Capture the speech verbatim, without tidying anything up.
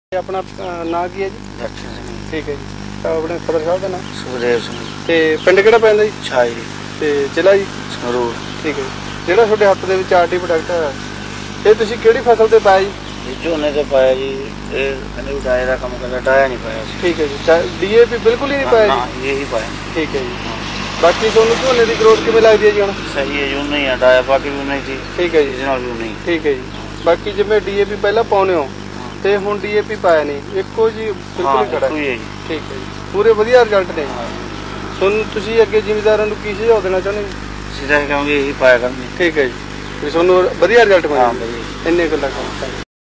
अपना ਨਾਂ ਕੀ ਹੈ ਜੀ? ਦਰਸ਼ਨ ਸਿੰਘ। ਠੀਕ ਹੈ ਜੀ। ਤਾਂ ਆਪਣੇ ਫਾਦਰ ਸਾਹਿਬ ਦਾ ਨਾਮ? ਸੁਖਦੇਵ ਸਿੰਘ। ਤੇ ਪਿੰਡ ਕਿਹੜਾ ਪੈਂਦਾ ਜੀ? ਛਾਈ। ਤੇ ਜ਼ਿਲ੍ਹਾ ਜੀ? ਸੰਗਰੂਰ। ਠੀਕ ਹੈ ਜੀ। ਜਿਹੜਾ ਤੁਹਾਡੇ ਹੱਥ ਦੇ ਵਿੱਚ ਆਰਟੀ ਪ੍ਰੋਡਕਟ ਹੈ ਇਹ ਤੁਸੀਂ ਕਿਹੜੀ ਫਸਲ ਤੇ ਪਾਇਆ ਜੀ? ਇਹ ਝੋਨੇ ਤੇ ਪਾਇਆ ਜੀ। ਇਹ ਕਹਿੰਦੇ ਵੀ ਡਾਏ ਦਾ ਕੰਮ ਕਰਦਾ, ਡਾਇਆ ਨਹੀਂ ਪਾਇਆ ਸੀ। ਠੀਕ ਹੈ ਜੀ। ਡੀਏਪੀ ਬਿਲਕੁਲ ਹੀ ਨਹੀਂ ਪਾਇਆ ਜੀ? ਇਹੀ ਪਾਇਆ। ਠੀਕ ਹੈ ਜੀ। ਬਾਕੀ ਤੁਹਾਨੂੰ ਝੋਨੇ ਦੀ ਗਰੋਥ ਕਿਵੇਂ ਲੱਗਦੀ ਹੈ ਜੀ ਹੁਣ? ਸਹੀ ਹੈ ਜੀ, ਉਨਾ ਹੀ ਆ। ਡਾਇਆ ਪਾ ਕੇ ਵੀ ਉਨਾ ਹੀ ਸੀ। ਠੀਕ ਹੈ ਜੀ। ਇਹਦੇ ਨਾਲ ਵੀ ਉਨਾ ਹੀ। ਠੀਕ ਹੈ ਜੀ। ਬਾਕੀ ਜਿਵੇਂ ਡੀਏਪੀ ਪਹਿਲਾਂ ਪਾਉਂਦੇ ਹੋ ਤੇ ਹੁਣ ਡੀਏਪੀ ਪਾਇਆ ਨਹੀਂ, ਇੱਕੋ ਜੀ ਬਿਲਕੁਲ ਹੀ ਖੜਾ ਹੈ ਜੀ। ਠੀਕ ਹੈ ਜੀ। ਪੂਰੇ ਵਧੀਆ ਰਿਜ਼ਲਟ ਨੇ। ਤੁਹਾਨੂੰ ਤੁਸੀਂ ਅੱਗੇ ਜ਼ਿਮੀਂਦਾਰਾਂ ਨੂੰ ਕੀ ਸੁਝਾਅ ਦੇਣਾ ਚਾਹੁੰਦੇ ਜੀ? ਸਿੱਧਾ ਕਹਾਂਗੇ ਇਹੀ ਪਾਇਆ ਕਰਨੀ। ਠੀਕ ਹੈ ਜੀ। ਵੀ ਤੁਹਾਨੂੰ ਵਧੀਆ ਰਿਜ਼ਲਟ ਮਿਲਿਆ। ਹਾਂ। ਇੰਨੇ ਗੱਲਾਂ ਕਰੋ।